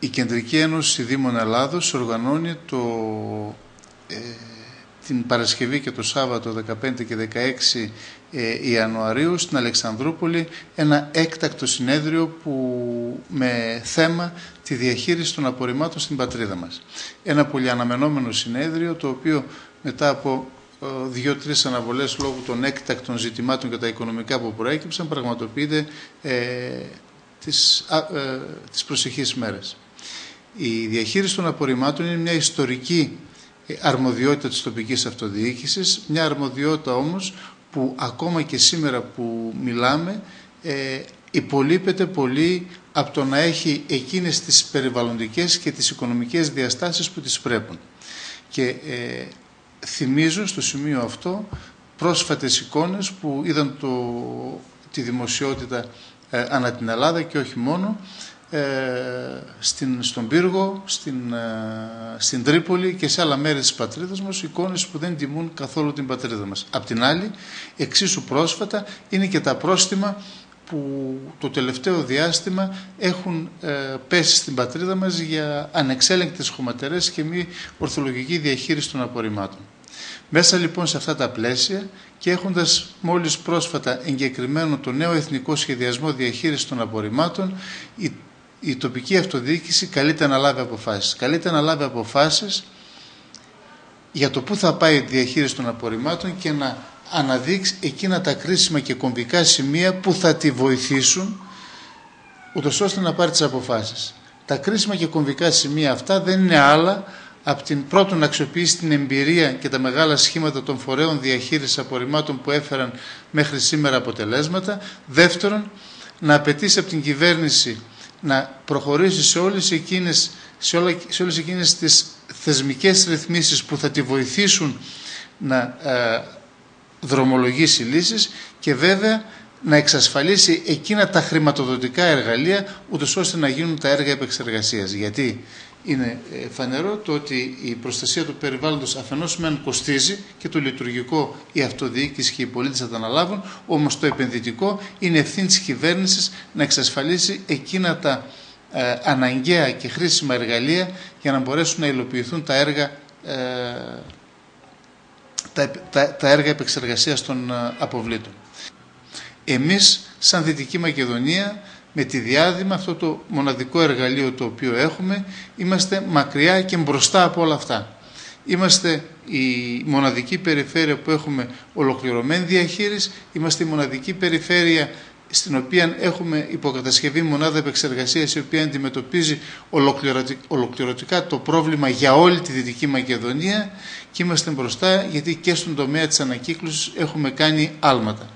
Η Κεντρική Ένωση Δήμων Ελλάδος οργανώνει την Παρασκευή και το Σάββατο 15 και 16 Ιανουαρίου στην Αλεξανδρούπολη ένα έκτακτο συνέδριο με θέμα τη διαχείριση των απορριμμάτων στην πατρίδα μας. Ένα πολύ αναμενόμενο συνέδριο, το οποίο μετά από 2-3 αναβολές λόγω των έκτακτων ζητημάτων και τα οικονομικά που προέκυψαν πραγματοποιείται τις προσεχείς μέρες. Η διαχείριση των απορριμμάτων είναι μια ιστορική αρμοδιότητα της τοπικής αυτοδιοίκησης, μια αρμοδιότητα όμως που ακόμα και σήμερα που μιλάμε υπολείπεται πολύ από το να έχει εκείνες τις περιβαλλοντικές και τις οικονομικές διαστάσεις που τις πρέπουν. Και θυμίζω στο σημείο αυτό πρόσφατες εικόνες που είδαν τη δημοσιότητα ανά την Ελλάδα και όχι μόνο, στον Πύργο, στην Τρίπολη και σε άλλα μέρη της πατρίδας μας, εικόνες που δεν τιμούν καθόλου την πατρίδα μας. Απ' την άλλη, εξίσου πρόσφατα είναι και τα πρόστιμα που το τελευταίο διάστημα έχουν πέσει στην πατρίδα μας για ανεξέλεγκτες χωματερές και μη ορθολογική διαχείριση των απορριμμάτων. Μέσα λοιπόν σε αυτά τα πλαίσια και έχοντας μόλις πρόσφατα εγκεκριμένο το νέο Εθνικό Σχεδιασμό Διαχείρισης των Απορριμμάτων, η τοπική αυτοδιοίκηση καλείται να λάβει αποφάσεις. Καλείται να λάβει αποφάσεις για το πού θα πάει η διαχείριση των απορριμμάτων και να αναδείξει εκείνα τα κρίσιμα και κομβικά σημεία που θα τη βοηθήσουν ούτως ώστε να πάρει τις αποφάσεις. Τα κρίσιμα και κομβικά σημεία αυτά δεν είναι άλλα από την πρώτον να αξιοποιήσει την εμπειρία και τα μεγάλα σχήματα των φορέων διαχείρισης απορριμμάτων που έφεραν μέχρι σήμερα αποτελέσματα. Δεύτερον, να απαιτήσει από την κυβέρνηση να προχωρήσει σε όλες εκείνες τις θεσμικές ρυθμίσεις που θα τη βοηθήσουν να δρομολογήσει λύσεις και βέβαια να εξασφαλίσει εκείνα τα χρηματοδοτικά εργαλεία ούτως ώστε να γίνουν τα έργα επεξεργασίας. Γιατί είναι φανερό το ότι η προστασία του περιβάλλοντος αφενός μεν κοστίζει και το λειτουργικό η αυτοδιοίκηση και οι πολίτες θα τα αναλάβουν, όμως το επενδυτικό είναι ευθύνη της κυβέρνησης να εξασφαλίσει εκείνα τα αναγκαία και χρήσιμα εργαλεία για να μπορέσουν να υλοποιηθούν τα έργα επεξεργασίας των αποβλήτων. Εμείς σαν Δυτική Μακεδονία με τη Διάδημα, αυτό το μοναδικό εργαλείο το οποίο έχουμε, είμαστε μακριά και μπροστά από όλα αυτά. Είμαστε η μοναδική περιφέρεια που έχουμε ολοκληρωμένη διαχείριση, είμαστε η μοναδική περιφέρεια στην οποία έχουμε υποκατασκευή μονάδα επεξεργασίας η οποία αντιμετωπίζει ολοκληρωτικά το πρόβλημα για όλη τη Δυτική Μακεδονία και είμαστε μπροστά γιατί και στον τομέα της ανακύκλωσης έχουμε κάνει άλματα.